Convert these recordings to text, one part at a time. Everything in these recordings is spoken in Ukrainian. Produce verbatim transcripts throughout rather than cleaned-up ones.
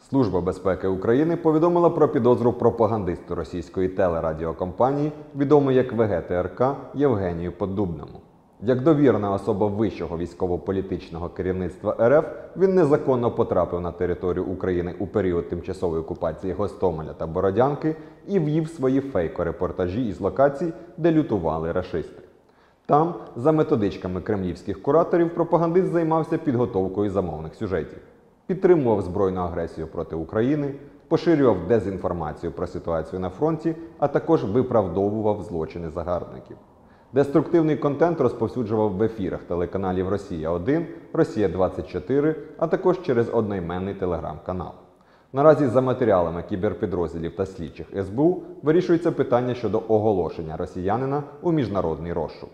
Служба безпеки України повідомила про підозру пропагандисту російської телерадіокомпанії, відомої як Ве Ге Те Ер Ка, Євгенію Поддубному. Як довірена особа вищого військово-політичного керівництва Ер Еф, він незаконно потрапив на територію України у період тимчасової окупації Гостомеля та Бородянки і ввів свої фейко-репортажі із локацій, де лютували рашисти. Там, за методичками кремлівських кураторів, пропагандист займався підготовкою замовних сюжетів, підтримував збройну агресію проти України, поширював дезінформацію про ситуацію на фронті, а також виправдовував злочини загарбників. Деструктивний контент розповсюджував в ефірах телеканалів Росія один, Росія двадцять чотири, а також через одноіменний телеграм-канал. Наразі за матеріалами кіберпідрозділів та слідчих Ес Бе У вирішується питання щодо оголошення росіянина у міжнародний розшук.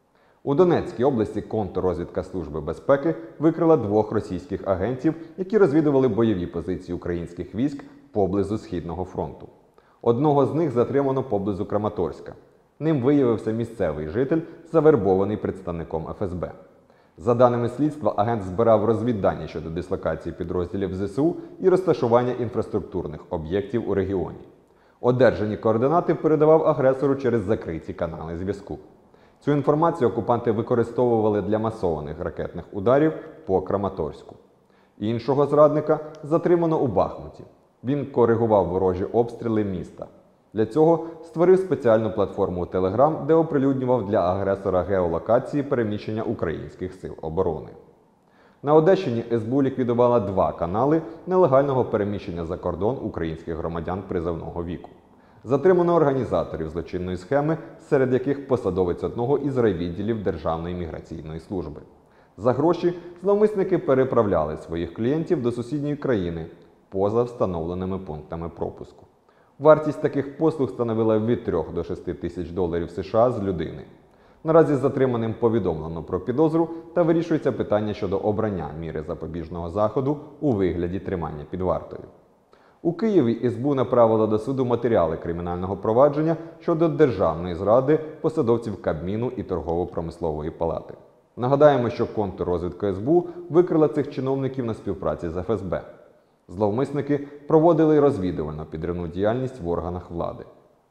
У Донецькій області контррозвідка Служби безпеки викрила двох російських агентів, які розвідували бойові позиції українських військ поблизу Східного фронту. Одного з них затримано поблизу Краматорська. Ним виявився місцевий житель, завербований представником Еф Ес Бе. За даними слідства, агент збирав розвіддані щодо дислокації підрозділів Зе Се У і розташування інфраструктурних об'єктів у регіоні. Одержані координати передавав агресору через закриті канали зв'язку. Цю інформацію окупанти використовували для масованих ракетних ударів по Краматорську. Іншого зрадника затримано у Бахмуті. Він коригував ворожі обстріли міста. Для цього створив спеціальну платформу у Телеграм, де оприлюднював для агресора геолокації переміщення українських сил оборони. На Одещині Ес Бе У ліквідувала два канали нелегального переміщення за кордон українських громадян призовного віку. Затримано організаторів злочинної схеми, серед яких посадовець одного із райвідділів Державної міграційної служби. За гроші зловмисники переправляли своїх клієнтів до сусідньої країни поза встановленими пунктами пропуску. Вартість таких послуг становила від трьох до шести тисяч доларів Се Ша з людини. Наразі затриманим повідомлено про підозру та вирішується питання щодо обрання міри запобіжного заходу у вигляді тримання під вартою. У Києві Ес Бе У направила до суду матеріали кримінального провадження щодо державної зради посадовців Кабміну і Торгово-промислової палати. Нагадаємо, що контррозвідка Ес Бе У викрила цих чиновників на співпраці з Еф Ес Бе. Зловмисники проводили розвідувально-підривну діяльність в органах влади.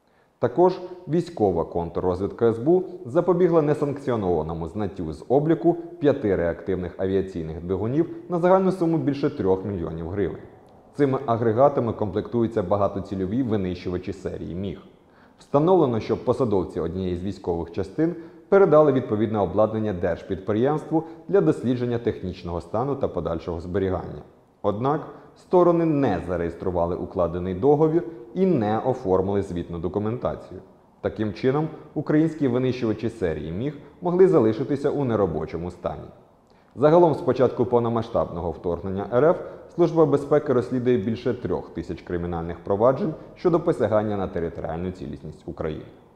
Також військова контррозвідка Ес Бе У запобігла несанкціонованому зняттю з обліку п'яти реактивних авіаційних двигунів на загальну суму більше трьох мільйонів гривень. Цими агрегатами комплектуються багатоцільові винищувачі серії Міг. Встановлено, що посадовці однієї з військових частин передали відповідне обладнання держпідприємству для дослідження технічного стану та подальшого зберігання. Однак сторони не зареєстрували укладений договір і не оформили звітну документацію. Таким чином, українські винищувачі серії Міг могли залишитися у неробочому стані. Загалом, з початку повномасштабного вторгнення Ер Еф, Служба безпеки розслідує більше трьох тисяч кримінальних проваджень щодо посягання на територіальну цілісність України.